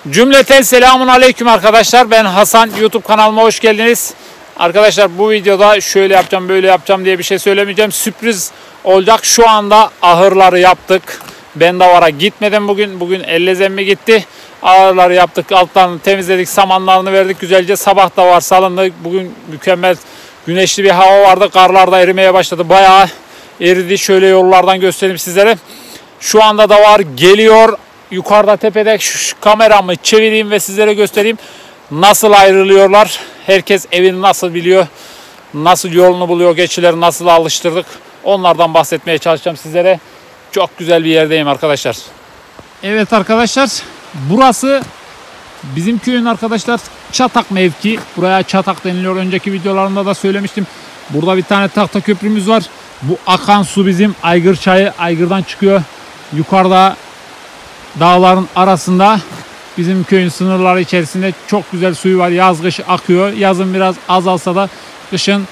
Cümleten selamun aleyküm arkadaşlar. Ben Hasan. YouTube kanalıma hoş geldiniz. Arkadaşlar bu videoda şöyle yapacağım böyle yapacağım diye bir şey söylemeyeceğim. Sürpriz olacak. Şu anda ahırları yaptık. Ben davara gitmedim bugün. Bugün ellezemmi gitti. Ahırları yaptık. Altlarını temizledik. Samanlarını verdik güzelce. Sabah da var salındı. Bugün mükemmel güneşli bir hava vardı. Karlar da erimeye başladı. Bayağı eridi. Şöyle yollardan göstereyim sizlere. Şu anda da var geliyor. Yukarıda tepede şu kameramı çevireyim ve sizlere göstereyim. Nasıl ayrılıyorlar. Herkes evini nasıl biliyor. Nasıl yolunu buluyor. Geçileri nasıl alıştırdık. Onlardan bahsetmeye çalışacağım sizlere. Çok güzel bir yerdeyim arkadaşlar. Evet arkadaşlar. Burası bizim köyün arkadaşlar Çatak mevki. Buraya Çatak deniliyor. Önceki videolarımda da söylemiştim. Burada bir tane tahta köprümüz var. Bu akan su bizim Aygır çayı. Aygır'dan çıkıyor. Yukarıda dağların arasında bizim köyün sınırları içerisinde çok güzel suyu var. Yaz kış akıyor. Yazın biraz azalsa da kışın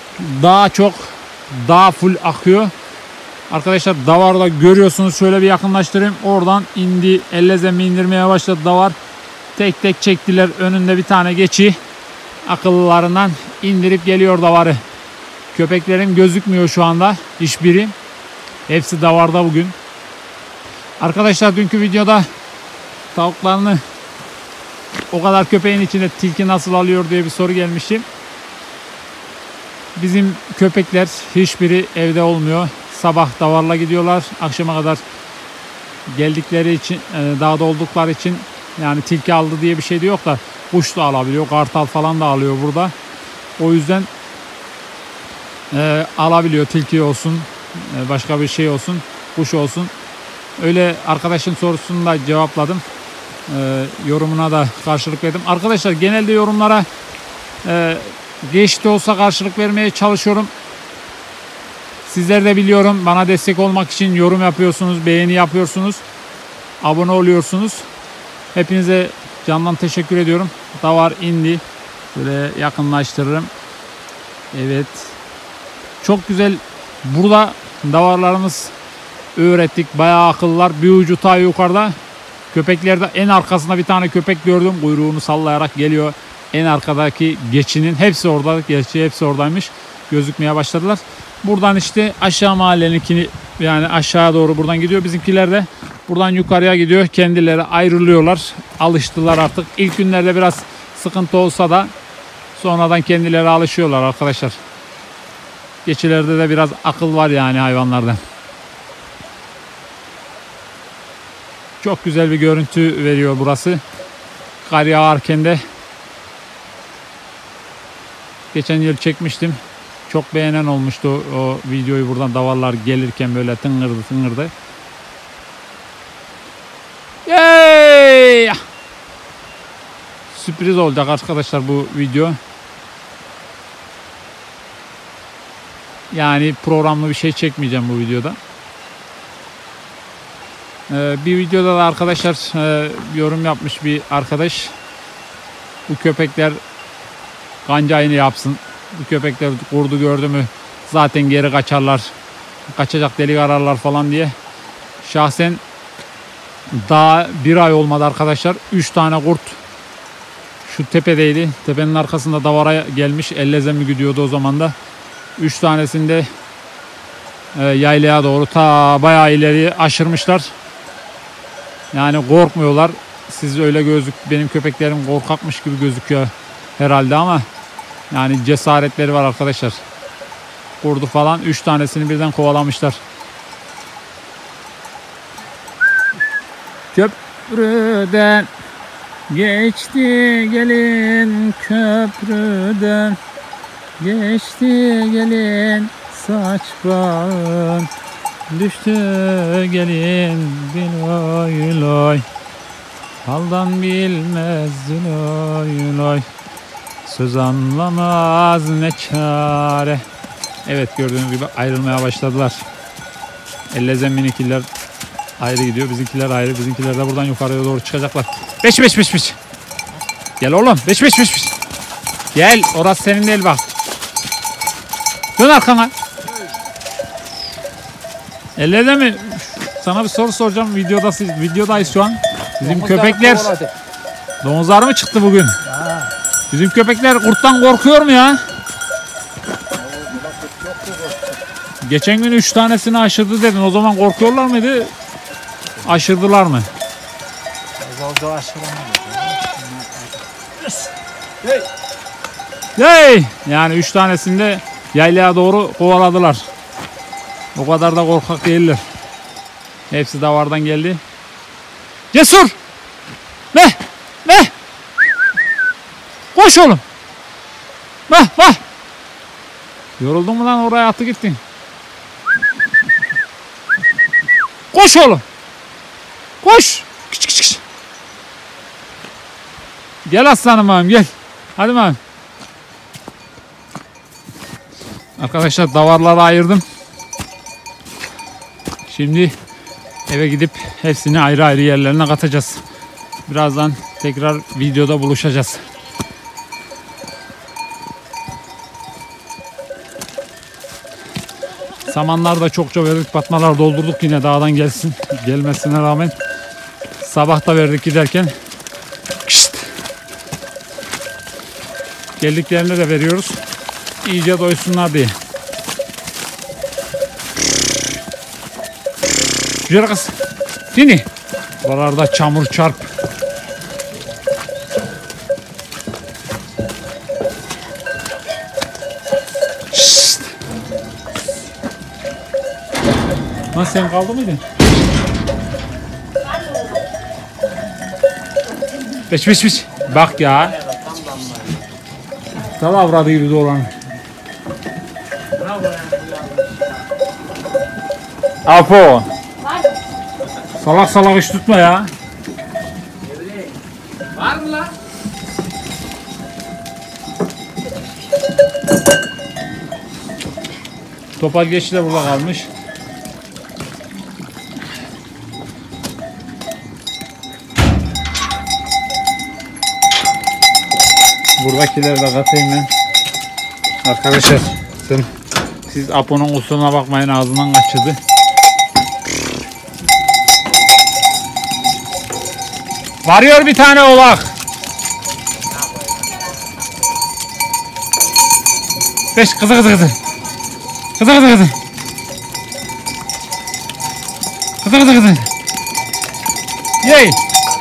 daha full akıyor. Arkadaşlar davarda görüyorsunuz. Şöyle bir yakınlaştırayım. Oradan indi. Ellezemi indirmeye başladı davar. Tek tek çektiler. Önünde bir tane geçi. Akıllılarından indirip geliyor davarı. Köpeklerim gözükmüyor şu anda. Hiçbiri. Hepsi davarda bugün. Arkadaşlar dünkü videoda tavuklarını o kadar köpeğin içinde tilki nasıl alıyor diye bir soru gelmişti. Bizim köpekler hiçbiri evde olmuyor. Sabah davarla gidiyorlar. Akşama kadar geldikleri için, dağda oldukları için yani tilki aldı diye bir şey de yok da kuş da alabiliyor. Kartal falan da alıyor burada. O yüzden alabiliyor. Tilki olsun, başka bir şey olsun, kuş olsun. Öyle arkadaşın sorusunu da cevapladım. Yorumuna da karşılık verdim. Arkadaşlar genelde yorumlara geç de olsa karşılık vermeye çalışıyorum. Sizler de biliyorum bana destek olmak için yorum yapıyorsunuz, beğeni yapıyorsunuz, abone oluyorsunuz. Hepinize candan teşekkür ediyorum. Davar indi. Böyle yakınlaştırırım. Evet. Çok güzel. Burada davarlarımız öğrettik. Bayağı akıllılar. Bir ucu ta yukarıda. Köpeklerde en arkasında bir tane köpek gördüm. Kuyruğunu sallayarak geliyor. En arkadaki geçinin. Hepsi orada. Gerçi hepsi oradaymış. Gözükmeye başladılar. Buradan işte aşağı mahalleninkini yani aşağı doğru buradan gidiyor. Bizimkiler de buradan yukarıya gidiyor. Kendileri ayrılıyorlar. Alıştılar artık. İlk günlerde biraz sıkıntı olsa da sonradan kendileri alışıyorlar arkadaşlar. Geçilerde de biraz akıl var yani hayvanlarda. Çok güzel bir görüntü veriyor burası. Kar yağarken de geçen yıl çekmiştim. Çok beğenen olmuştu o videoyu buradan davarlar gelirken böyle tıngırdı tıngırdı. Yey! Sürpriz olacak arkadaşlar bu video. Yani programlı bir şey çekmeyeceğim bu videoda. Bir videoda da arkadaşlar yorum yapmış bir arkadaş. Bu köpekler kancayını yapsın. Bu köpekler kurdu gördü mü zaten geri kaçarlar. Kaçacak delik ararlar falan diye. Şahsen daha bir ay olmadı arkadaşlar. 3 tane kurt şu tepedeydi. Tepenin arkasında davara gelmiş. Ellezemi gidiyordu o zaman da. 3 tanesinde yaylaya doğru ta bayağı ileri aşırmışlar. Yani korkmuyorlar. Siz öyle benim köpeklerim korkakmış gibi gözüküyor herhalde ama yani cesaretleri var arkadaşlar. Kurdu falan 3 tanesini birden kovalamışlar. Köprüden geçti gelin köprüden geçti gelin saç bağın düştü gelin biloy loy haldan bilmez loy loy söz anlamaz ne çare. Evet gördüğünüz gibi ayrılmaya başladılar. Ellezemmininkiler ayrı gidiyor. Bizimkiler ayrı. Bizimkiler de buradan yukarıya doğru çıkacaklar. Beş. Gel oğlum. Beş. Gel. Orası senin değil bak. Dön arkana. Ellezemmi sana bir soru soracağım. Videodayız şu an. Bizim köpekler Domuzlar mı çıktı bugün? Bizim köpekler kurttan korkuyor mu ya? Geçen gün 3 tanesini aşırdı dedin. O zaman korkuyorlar mıydı? Aşırdılar mı? Hey! Yani 3 tanesini de yaylaya doğru kovaladılar. O kadar da korkak değiller. Hepsi davardan geldi. Cesur! Ne? Ne? Koş oğlum. Vah vah. Yoruldun mu lan, oraya attı gittin. Koş oğlum. Koş. Kıç kıç kıç. Gel aslanım ağam gel. Hadi ağam. Arkadaşlar davarları ayırdım. Şimdi eve gidip hepsini ayrı ayrı yerlerine katacağız. Birazdan tekrar videoda buluşacağız. Samanlar da çokça verdik. Batmalar doldurduk yine dağdan gelmesine rağmen. Sabah da verdik giderken. Kışt. Geldiklerinde de veriyoruz. İyice doysunlar diye. Yürü kız. Dini. Buralarda çamur çarp. Şşt. Lan sen kaldı mıydın? Beş. Bak ya. Dal avradı gibi dolan. Apo. Salak salak iş tutma ya. Var mı lan? Topal geçti de burada kalmış. Buradakileri de katayım ben. Arkadaşlar siz Apo'nun kusuruna bakmayın, ağzından kaçırdı. Varıyor bir tane oğlak. Beş kızı. Kızı. Yey.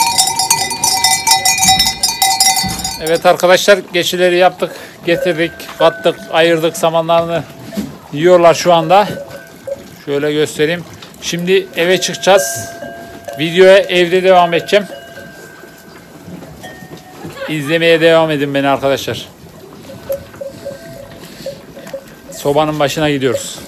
Evet arkadaşlar, geçileri yaptık, getirdik, kattık, ayırdık, samanlarını yiyorlar şu anda. Şöyle göstereyim. Şimdi eve çıkacağız. Videoya evde devam edeceğim. İzlemeye devam edin beni arkadaşlar. Sobanın başına gidiyoruz.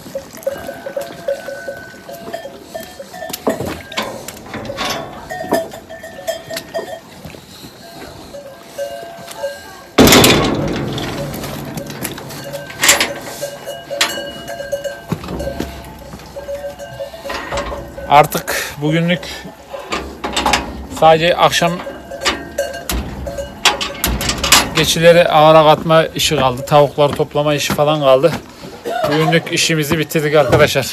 Artık bugünlük sadece akşam geçileri ağıra katma işi kaldı. Tavukları toplama işi falan kaldı. Bugünlük işimizi bitirdik arkadaşlar.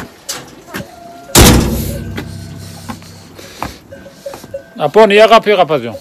Apo, niye kapıyı kapatıyorsun?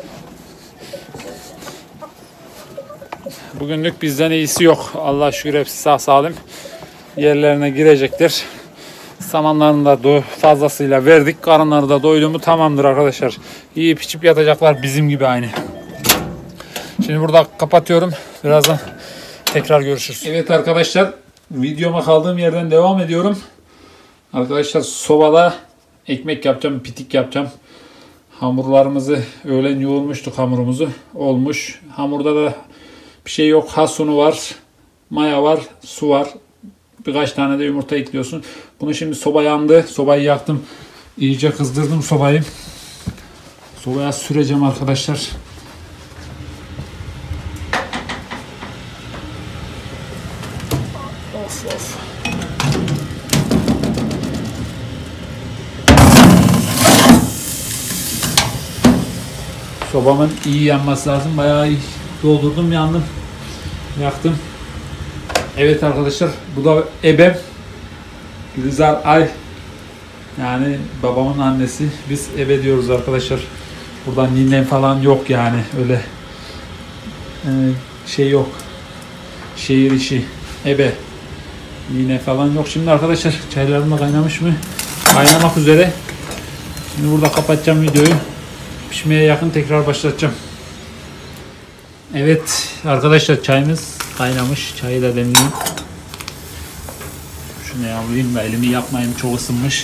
Bugünlük bizden iyisi yok. Allah şükür hepsi sağ salim yerlerine girecektir. Samanlarını da fazlasıyla verdik. Karınları da doydu mu tamamdır arkadaşlar. Yiyip içip yatacaklar bizim gibi aynı. Şimdi burada kapatıyorum. Birazdan tekrar görüşürüz. Evet arkadaşlar, videoma kaldığım yerden devam ediyorum. Arkadaşlar sobada ekmek yapacağım, pitik yapacağım. Hamurlarımızı öğlen yoğurmuştuk, hamurumuzu. Olmuş. Hamurda da bir şey yok. Has unu var, maya var, su var. Birkaç tane de yumurta ekliyorsun. Bunu şimdi soba yandı. Sobayı yaktım. İyice kızdırdım sobayı. Sobaya süreceğim arkadaşlar. Of. Sobamın iyi yanması lazım. Bayağı iyi doldurdum, yandım. Yaktım. Evet arkadaşlar, bu da ebem. Gülizar Ay. Yani babamın annesi. Biz ebe diyoruz arkadaşlar. Buradan ninem falan yok yani. Öyle şey yok. Şehir işi. Ebe. Nine falan yok. Şimdi arkadaşlar çaylarım da kaynamış mı? Kaynamak üzere. Şimdi burada kapatacağım videoyu. Pişmeye yakın tekrar başlatacağım. Evet arkadaşlar çayımız kaynamış. Çayı da demleyeyim. Şunu yavrulayayım da elimi yakmayayım. Çok ısınmış.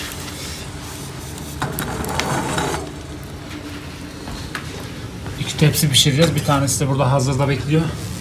İki tepsi pişireceğiz. Bir tanesi de burada hazırda bekliyor.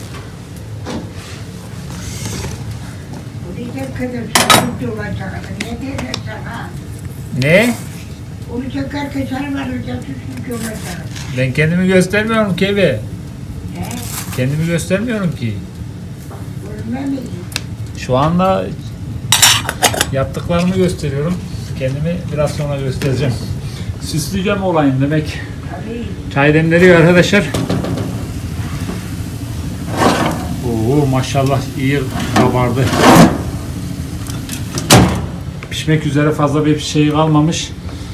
Ne? Onu çekerken sana vereceğim, süslü olacak. Ben kendimi göstermiyorum ki eve. He? Kendimi göstermiyorum ki. Ölmem mi? Şu anda yaptıklarımı gösteriyorum. Kendimi biraz sonra göstereceğim. Süsleyeceğim olayım demek. Tabii. Çay demleniyor arkadaşlar. Oo maşallah iyi kabardı. Pişmek üzere fazla bir şey kalmamış.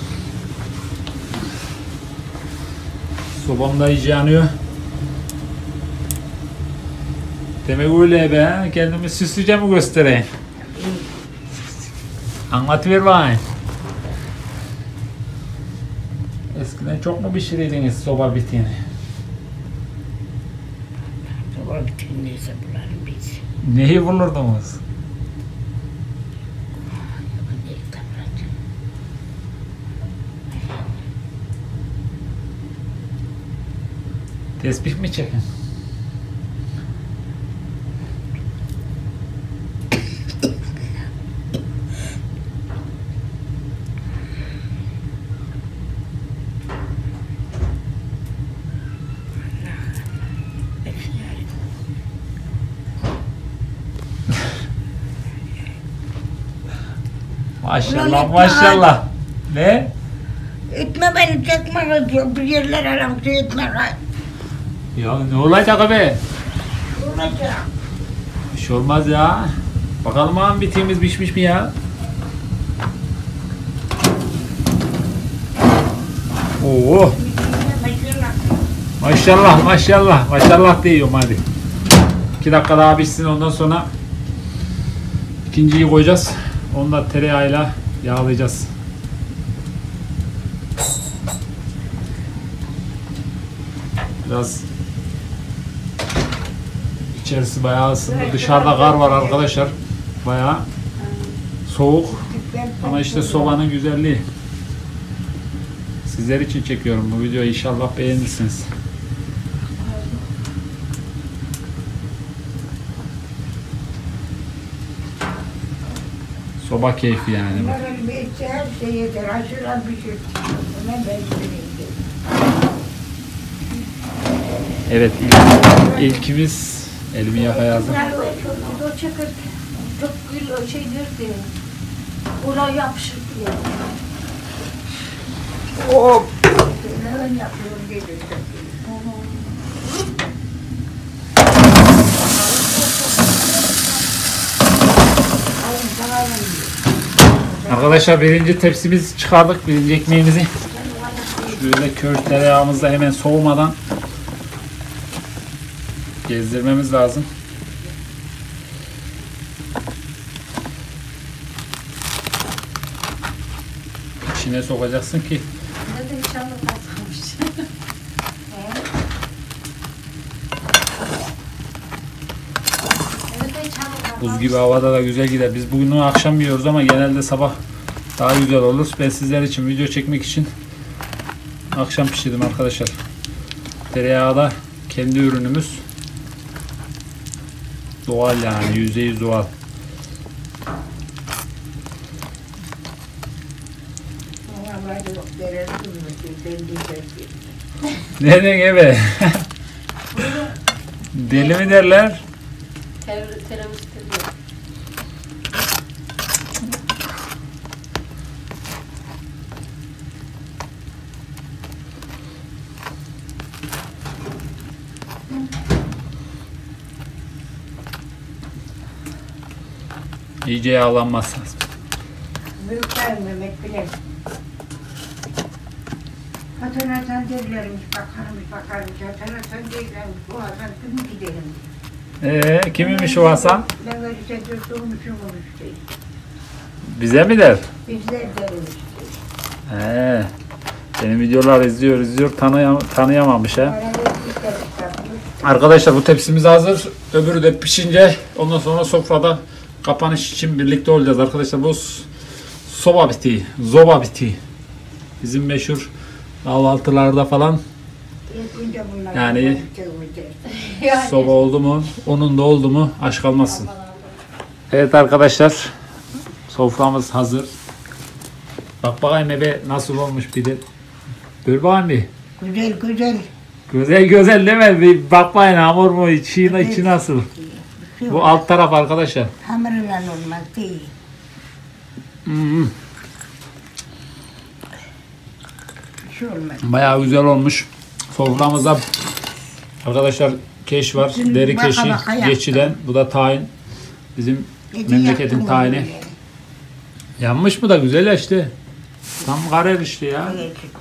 Sobam da iyice yanıyor. Demek öyle be. Kendimi süsleyeceğimi göstereyim. Anlatıver bakayım. Eskiden çok mu pişirirdiniz soba bittiğini? Soba bitiniyse bulalım biz. Neyi bulurdunuz? Tesbih mi çekin? Maşallah maşallah. Ne? Etme beni, çekme, bir yerler aramsı etme. Ya ne olacak abi? Olacak. Bir şey olmaz ya. Bakalım ağam bitiğimiz pişmiş mi ya? Oo. Maşallah maşallah maşallah diyorum hadi. 2 dakika daha pişsin ondan sonra ikinciyi koyacağız. Onu da tereyağıyla yağlayacağız. Biraz içerisi bayağı ısındı. Dışarıda kar var arkadaşlar. Bayağı soğuk. Ama işte sobanın güzelliği. Sizler için çekiyorum bu videoyu. İnşallah beğenirsiniz. Soba keyfi yani. Bunların bir etse her şey yeter. Aşıran bir şey. Hemen ben söyleyeyim. Evet ilkimiz elimi yakayazdım. O çakır çok gül şey derdi. Oraya yapışık diye. Hop. Neden yapıyorum diye göstereyim. Arkadaşlar birinci tepsimizi çıkardık. Birinci ekmeğimizi. Şöyle köz tereyağımızda hemen soğumadan gezdirmemiz lazım. İçine sokacaksın ki Nerede inşallah kalmış. buz gibi havada da güzel gider. Biz bugün akşam yiyoruz ama genelde sabah daha güzel olur. Ben sizler için video çekmek için akşam pişirdim arkadaşlar. Tereyağı da kendi ürünümüz. Doğal yani %100 doğal. Neden eve? Deli mi derler? Terörist diyor. İyice yağlanmaz lazım. Büyükler Mehmet Bilem. Hasan Hasan derlermiş, bakarmış. Hasan Hasan derlermiş, o Hasan kim gidelim. Kimmiş o Hasan? Ben öyle sen sormuşum onu işte. Bize mi der? Bizler deriz işte. Benim videolar izliyor tanıyamamış ha. Para vermişler işte. Arkadaşlar bu tepsimiz hazır. Öbürü de pişince ondan sonra sofrada kapanış için birlikte olacağız arkadaşlar. Bu zoba biti. Bizim meşhur kahvaltılarda falan. Yani soba oldu mu, onun da oldu mu aşk kalmazsın. Evet arkadaşlar, soframız hazır. Bak bakayım ebe nasıl olmuş bir de. Dur bakayım bir. Güzel. Güzel değil mi? Bir bak bakayım hamur mu, içi nasıl? Bu alt taraf arkadaşlar. Hamurla olmaz değil. Bir şey olmaz. Bayağı güzel olmuş. Soframızda arkadaşlar keş var. Şimdi Deri baka keşi baka yaptım. geçiden. Bu da tahin. Bizim Gece memleketin yaptım tahini. onu yani. Yanmış mı da güzel ya işte. Tam karar işte ya. Öyle çıktı.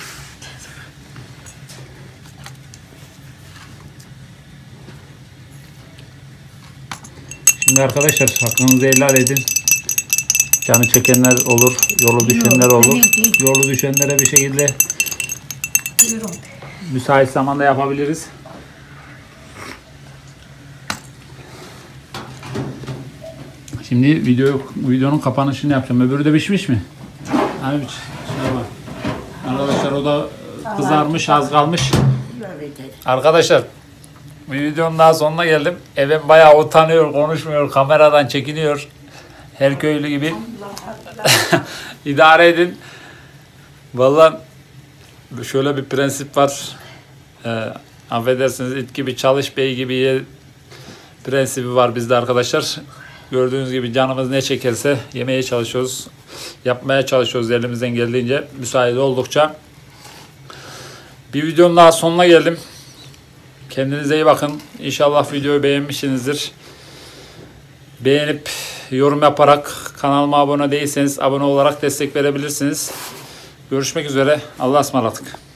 Şimdi arkadaşlar hakkınızı helal edin. Canı çekenler olur, yolu düşenler olur. Yolu düşenlere bir şekilde Buyurun. müsait zamanda yapabiliriz. Şimdi videonun kapanışını yapacağım. Öbürü de pişmiş mi? Hani bir şey var. Arkadaşlar o da kızarmış, az kalmış. Arkadaşlar bir videonun daha sonuna geldim. Evim bayağı utanıyor, konuşmuyor, kameradan çekiniyor. Her köylü gibi. İdare edin. Vallahi şöyle bir prensip var. Affedersiniz, it gibi çalış, bey gibi ye prensibi var bizde arkadaşlar. Gördüğünüz gibi canımız ne çekerse yemeye çalışıyoruz. Yapmaya çalışıyoruz elimizden geldiğince, müsait oldukça. Bir videonun daha sonuna geldim. Kendinize iyi bakın. İnşallah videoyu beğenmişsinizdir. Beğenip yorum yaparak kanalıma abone değilseniz abone olarak destek verebilirsiniz. Görüşmek üzere. Allah'a ısmarladık.